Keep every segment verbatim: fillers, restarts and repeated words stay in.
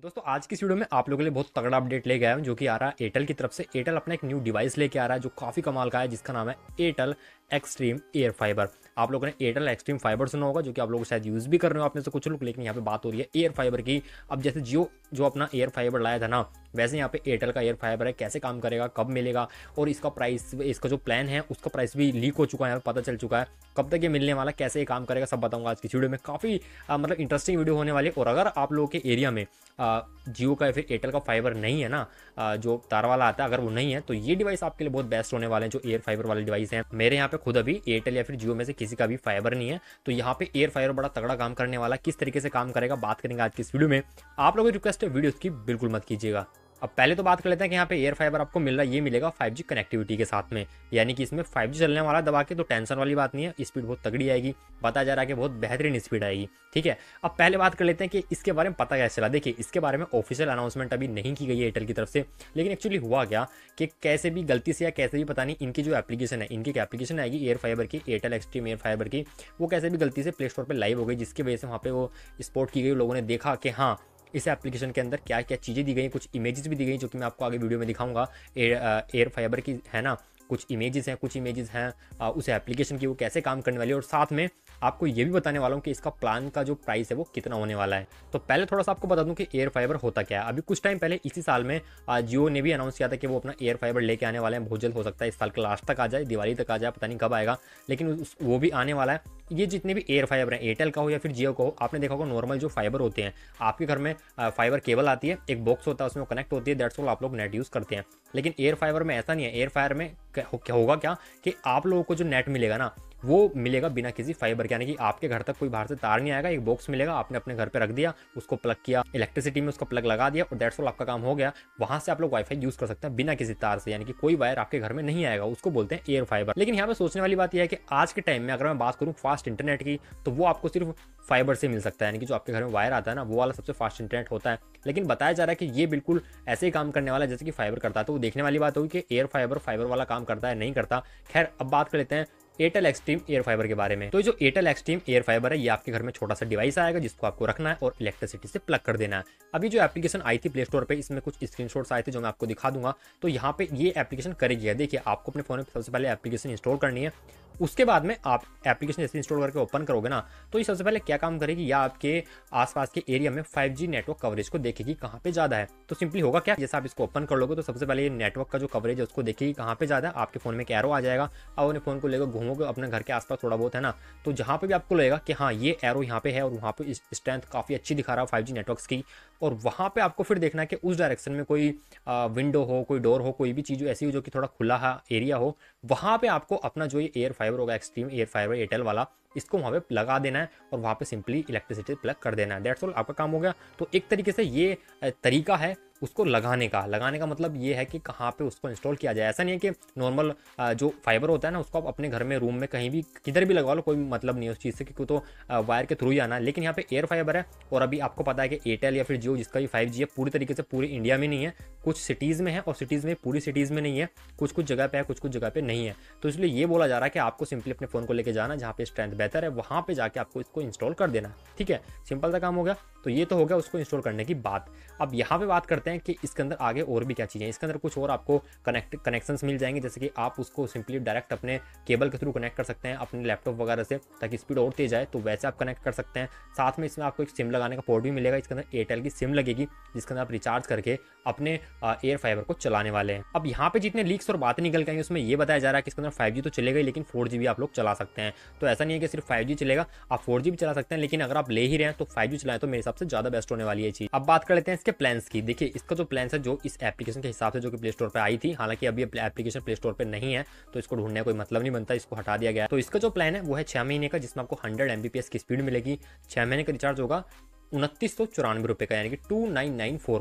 दोस्तों आज की इस वीडियो में आप लोगों के लिए बहुत तगड़ा अपडेट लेके आया हूं जो कि आ रहा है एयरटेल की तरफ से। एयरटेल अपना एक न्यू डिवाइस लेके आ रहा है जो काफ़ी कमाल का है, जिसका नाम है एयरटेल एक्सट्रीम एयर फाइबर। आप लोगों ने एयरटेल एक्सट्रीम फाइबर सुना होगा, जो कि आप लोग शायद यूज़ भी कर रहे हो आप में से कुछ लोग, लेकिन यहाँ पे बात हो रही है एयर फाइबर की। अब जैसे जियो जो अपना एयर फाइबर लाया था ना, वैसे यहाँ पे एयरटेल का एयर फाइबर है। कैसे काम करेगा, कब मिलेगा, और इसका प्राइस, इसका जो प्लान है उसका प्राइस भी लीक हो चुका है, यहाँ पे पता चल चुका है। कब तक ये मिलने वाला, कैसे ये काम करेगा, सब बताऊंगा आज की वीडियो में। काफ़ी मतलब इंटरेस्टिंग वीडियो होने वाली है। और अगर आप लोगों के एरिया में जियो का या फिर एयरटेल का फाइबर नहीं है ना, आ, जो तार वाला आता है, अगर वो नहीं है तो ये डिवाइस आपके लिए बहुत बेस्ट होने वाले हैं, जो एयर फाइबर वाले डिवाइस हैं। मेरे यहाँ पे खुद अभी एयरटेल या फिर जियो में से किसी का भी फाइबर नहीं है, तो यहाँ पे एयर फाइबर बड़ा तगड़ा काम करने वाला। किस तरीके से काम करेगा बात करेंगे आज की इस वीडियो में। आप लोगों की रिक्वेस्ट है, वीडियो की बिल्कुल मत कीजिएगा। अब पहले तो बात कर लेते हैं कि यहाँ पे एयर फाइबर आपको मिल रहा है, ये मिलेगा फाइव जी कनेक्टिविटी के साथ में, यानी कि इसमें फाइव जी चलने वाला दबा के, तो टेंशन वाली बात नहीं है। स्पीड बहुत तगड़ी आएगी, बताया जा रहा है कि बहुत बेहतरीन स्पीड आएगी। ठीक है, अब पहले बात कर लेते हैं कि इसके बारे में पता कैसे चला। देखिए, इसके बारे में ऑफिशियल अनाउंसमेंट अभी नहीं की गई है एयरटेल की तरफ से, लेकिन एक्चुअली हुआ क्या कि कैसे भी गलती से या कैसे भी पता नहीं, इनकी जो एप्लीकेशन है, इनकी एप्लीकेशन आएगी एयर फाइबर की, एयरटेल एक्सट्रीम एयर फाइबर की, वो कैसे भी गलती से प्ले स्टोर पर लाइव हो गई, जिसकी वजह से वहाँ पे वो स्पॉट की गई। लोगों ने देखा कि हाँ, इस एप्लीकेशन के अंदर क्या क्या चीज़ें दी गई, कुछ इमेजेस भी दी गई, जो कि मैं आपको आगे वीडियो में दिखाऊंगा। एयर फाइबर की है ना, कुछ इमेजेस हैं, कुछ इमेजेस हैं उस एप्लीकेशन की, वो कैसे काम करने वाली है। और साथ में आपको ये भी बताने वाला हूँ कि इसका प्लान का जो प्राइस है वो कितना होने वाला है। तो पहले थोड़ा सा आपको बता दूं कि एयर फाइबर होता क्या है। अभी कुछ टाइम पहले इसी साल में जियो ने भी अनाउंस किया था कि वो अपना एयर फाइबर लेके आने वाले हैं। बहुत जल्द, हो सकता है इस साल के लास्ट तक आ जाए, दिवाली तक आ जाए, पता नहीं कब आएगा, लेकिन वो भी आने वाला है। ये जितने भी एयर फाइबर हैं, एयरटेल का हो या फिर जियो का हो, आपने देखा होगा नॉर्मल जो फाइबर होते हैं, आपके घर में फाइबर केबल आती है, एक बॉक्स होता है, उसमें कनेक्ट होती है, दैट्स ऑल, आप लोग नेट यूज़ करते हैं। लेकिन एयर फाइबर में ऐसा नहीं है। एयर फाइबर में क्या होगा क्या कि आप लोगों को जो नेट मिलेगा ना, वो मिलेगा बिना किसी फाइबर के, यानी कि आपके घर तक कोई बाहर से तार नहीं आएगा। एक बॉक्स मिलेगा, आपने अपने घर पे रख दिया, उसको प्लग किया, इलेक्ट्रिसिटी में उसका प्लग लगा दिया, और दैट्स ऑल, आपका काम हो गया। वहां से आप लोग वाईफाई यूज कर सकते हैं बिना किसी तार से, यानी कि कोई वायर आपके घर में नहीं आएगा, उसको बोलते हैं एयर फाइबर। लेकिन यहाँ पे सोचने वाली बात यह है कि आज के टाइम में अगर मैं बात करूँ फास्ट इंटरनेट की, तो वो आपको सिर्फ फाइबर से मिल सकता है, यानी कि जो आपके घर में वायर आता है ना, वो वाला सबसे फास्ट इंटरनेट होता है। लेकिन बताया जा रहा है कि ये बिल्कुल ऐसे ही काम करने वाला है जैसे कि फाइबर करता है। तो वो देखने वाली बात होगी कि एयर फाइबर फाइबर वाला काम करता है नहीं करता। खैर, अब बात कर लेते हैं एयरटेल एक्सट्रीम एयर फाइबर के बारे में। तो जो एयरटेल एक्सट्रीम एयर फाइबर है, ये आपके घर में छोटा सा डिवाइस आएगा, जिसको आपको रखना है और इलेक्ट्रिसिटी से प्लग कर देना है। अभी जो एप्लीकेशन आई थी प्ले स्टोर पे, इसमें कुछ स्क्रीनशॉट्स आए थे जो मैं आपको दिखा दूंगा। तो यहाँ पे ये एप्लीकेशन करेगी। देखिए, आपको अपने फोन में सबसे पहले एप्लीकेशन इंस्टॉल करनी है। उसके बाद में आप एप्लीकेशन जैसे इंस्टॉल करके ओपन करोगे ना, तो ये सबसे पहले क्या काम करेगी, या आपके आसपास के एरिया में फाइव जी नेटवर्क कवरेज को देखेगी कहाँ पे ज़्यादा है। तो सिंपली होगा क्या, जैसे आप इसको ओपन कर लोगे तो सबसे पहले ये नेटवर्क का जो कवरेज है उसको देखेगी कहाँ पे ज़्यादा है। आपके फोन में एक एरो आ जाएगा, आप अपने फोन को लेकर घूमोगे अपने घर के आसपास थोड़ा बहुत है ना, तो जहाँ पे भी आपको लगेगा कि हाँ ये एरो यहाँ पे है और वहाँ पे स्ट्रेंथ काफ़ी अच्छी दिखा रहा है फाइव जी नेटवर्क्स की, और वहाँ पे आपको फिर देखना है कि उस डायरेक्शन में कोई विंडो हो, कोई डोर हो, कोई भी चीज़ ऐसी हो जो कि थोड़ा खुला एरिया हो, वहाँ पे आपको अपना जो ये एयर फाइबर होगा, एक्सट्रीम एयर फाइबर एयरटेल वाला, इसको वहाँ पे लगा देना है और वहाँ पे सिंपली इलेक्ट्रिसिटी प्लग कर देना है। दैट्स ऑल, आपका काम हो गया। तो एक तरीके से ये तरीका है उसको लगाने का। लगाने का मतलब ये है कि कहाँ पे उसको इंस्टॉल किया जाए। ऐसा नहीं है कि नॉर्मल जो फाइबर होता है ना, उसको आप अपने घर में, रूम में, कहीं भी, किधर भी लगवा लो, कोई मतलब नहीं है उस चीज़ से, क्योंकि तो वायर के थ्रू ही आना है। लेकिन यहाँ पे एयर फाइबर है, और अभी आपको पता है कि एयरटेल या फिर जियो जिसका भी फाइव जी है, पूरी तरीके से पूरी इंडिया में नहीं है, कुछ सिटीज़ में है, और सिटीज़ में पूरी सिटीज़ में नहीं है, कुछ कुछ जगह पे है, कुछ कुछ जगह पे नहीं है। तो इसलिए ये बोला जा रहा है कि आपको सिंपली अपने फ़ोन को लेकर जाना, जहाँ पे स्ट्रेंथ बेहतर है वहाँ पे जाके आपको इसको इंस्टॉल कर देना। ठीक है, सिंपल सा काम हो गया। तो ये तो हो गया उसको इंस्टॉल करने की बात। अब यहाँ पे बात करते हैं कि इसके अंदर आगे और भी क्या चीज़ें हैं। इसके अंदर कुछ और आपको कनेक्ट कनेक्शंस मिल जाएंगे, जैसे कि आप उसको सिंपली डायरेक्ट अपने केबल के थ्रू कनेक्ट कर सकते हैं अपने लैपटॉप वगैरह से, ताकि स्पीड और तेज आए, तो वैसे आप कनेक्ट कर सकते हैं। साथ में इसमें आपको एक सिम लगाने का पोर्ट भी मिलेगा। इसके अंदर एयरटेल की सिम लगेगी, जिसके अंदर आप रिचार्ज करके अपने एयर फाइबर को चलाने वाले हैं। अब यहाँ पे जितने लीक्स और बातें निकल गई उसमें ये बताया जा रहा है कि इसके अंदर फाइव जी तो चलेगा ही, लेकिन फोर जी भी आप लोग चला सकते हैं। तो ऐसा नहीं है कि सिर्फ फाइव जी चलेगा, आप फोर जी भी चला सकते हैं, लेकिन अगर आप ले ही रहे हैं तो फाइव जी चलाएं तो मेरे हिसाब से ज़्यादा बेस्ट होने वाली है चीज़। अब बात कर लेते हैं इसके प्लान्स की। देखिए, इसका जो प्लान है जो इस एप्लीकेशन के हिसाब से जो कि प्ले स्टोर पर आई थी, हालांकि अभी एप्लीकेशन प्ले स्टोर पर नहीं है, तो इसको ढूंढने का कोई मतलब नहीं बनता, इसको हटा दिया गया। तो इसका जो प्लान है वो है छः महीने का, जिसमें आपको hundred M B P S की स्पीड मिलेगी। छः महीने का रिचार्ज होगा उनतीस सौ चौरानवे रुपये का, यानी कि टू नाइन नाइन फोर का।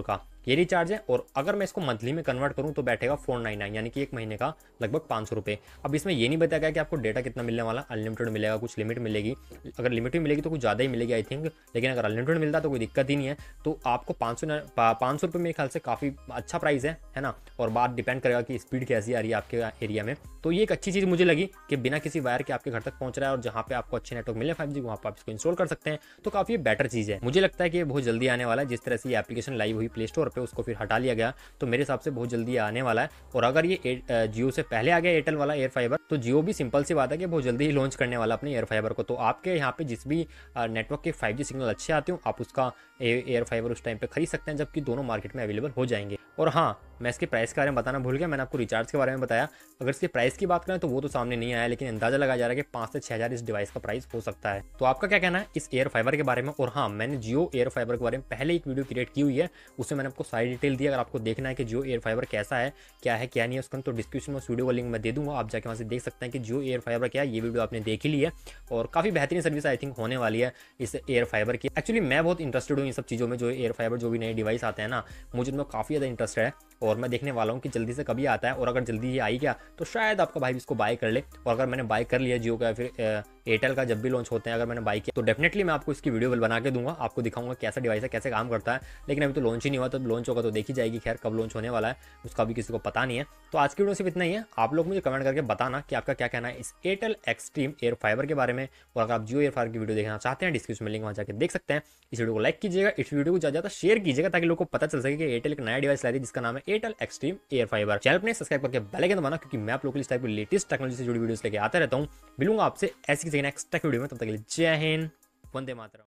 ये रिचार्ज है। और अगर मैं इसको मंथली में कन्वर्ट करूँ तो बैठेगा फोर नाइन नाइन यानी कि एक महीने का लगभग पाँच सौ रुपये। अब इसमें ये नहीं बताया गया कि आपको डेटा कितना मिलने वाला, अनलिमिटेड मिलेगा, कुछ लिमिट मिलेगी। अगर लिमिट भी मिलेगी तो कुछ ज़्यादा ही मिलेगी आई थिंक, लेकिन अगर अनलिमिटेड मिलता तो कोई दिक्कत ही नहीं है। तो आपको पाँच सौ पाँच सौ रुपये मेरे ख्याल से काफ़ी अच्छा प्राइस है है ना। और बात डिपेंड करेगा कि स्पीड कैसी आ रही है आपके एरिया में। तो ये एक अच्छी चीज़ मुझे लगी कि बिना किसी वायर के आपके घर तक पहुंच रहा है, और जहाँ पे आपको अच्छे नेटवर्क मिले फाइव जी वहाँ पर आप इसको इंस्टॉल कर सकते हैं। तो काफ़ी बेटर चीज़ है। मुझे लगता है कि ये बहुत जल्दी आने वाला है। जिस तरह से ये एप्लीकेशन लाइव हुई प्ले स्टोर पर, उसको फिर हटा लिया गया, तो मेरे हिसाब से बहुत जल्दी आने वाला है। और अगर ये जियो से पहले आ गया एयरटेल वाला एयर फाइबर, तो जियो भी सिंपल सी बात है कि बहुत जल्दी ही लॉन्च करने वाला अपने एयर फाइबर को। तो आपके यहाँ पे जिस भी नेटवर्क के फाइव जी सिग्नल अच्छे आते हो, आप उसका एयर फाइबर उस टाइम पे खरीद सकते हैं, जबकि दोनों मार्केट में अवेलेबल हो जाएंगे। और हाँ, मैं इसके प्राइस के बारे में बताना भूल गया, मैंने आपको रिचार्ज के बारे में बताया। अगर इसके प्राइस की बात करें तो वो तो सामने नहीं आया, लेकिन अंदाजा लगाया जा रहा है कि पाँच से छः हज़ार इस डिवाइस का प्राइस हो सकता है। तो आपका क्या कहना है इस एयर फाइबर के बारे में? और हाँ, मैंने जियो एयर फाइबर के बारे में पहले एक वीडियो क्रिएट की हुई है, उसमें मैंने आपको सारी डिटेल दी। अगर आपको देखना है कि जियो एयर फाइबर कैसा है, क्या है क्या नहीं है उसका, तो डिस्क्रिप्शन में उस वीडियो का लिंक मैं दे दूंगा, आप जाके वहाँ से देख सकते हैं कि जियो एयर फाइबर क्या है। ये वीडियो आपने देख ही ली है, और काफ़ी बेहतरीन सर्विस आई थिंक होने वाली है इस एयर फाइबर की। एक्चुअली मैं बहुत इंटरेस्टेड हूँ इन सब चीज़ों में, जो एयर फाइबर जो भी नए डिवाइस आते हैं ना, मुझे उनमें काफ़ी ज़्यादा इंटरेस्ट है। और मैं देखने वाला हूँ कि जल्दी से कभी आता है, और अगर जल्दी ये आई गया तो शायद आपका भाई इसको बाय कर ले। और अगर मैंने बाय कर लिया जियो का फिर एयरटेल का, जब भी लॉन्च होते हैं अगर मैंने बाय किया, तो डेफिनेटली मैं आपको इसकी वीडियो बना के दूंगा, आपको दिखाऊंगा कैसा डिवाइस है, कैसे काम करता है। लेकिन अभी तो लॉन्च ही नहीं हुआ, तो लॉन्च होगा तो देखी जाएगी। खैर कब लॉन्च होने वाला है उसका भी किसी को पता नहीं है। तो आज की वीडियो सिर्फ इतना ही है। आप लोग मुझे कमेंट करके बताना कि आपका क्या कहना है इस एयरटेल एक्सट्रीम एयर फाइबर के बारे में। और अगर आप जियो एयर फाइबर की वीडियो देखना चाहते हैं, डिस्क्रिप्शन में लिंक वहाँ जाकर देख सकते हैं। इस वीडियो को लाइक कीजिएगा, इस वीडियो को ज़्यादा ज़्यादा शेयर कीजिएगा, ताकि लोगों को पता चल सके कि एयरटेल एक नया डिवाइस ला रही है जिसका नाम है Airtel Xstream air fibre. Channel अपने सब्सक्राइब करके बेल आइकन दबाना, क्योंकि मैं आप लोगों को इस टाइप की लेटेस्ट टेक्नोलॉजी से जुड़ी वीडियोस लेके आता रहता हूँ। मिलूंगा आपसे ऐसी किसी नेक्स्ट टेक वीडियो में, तब तक के लिए जय हिंद, वंदे मातरम।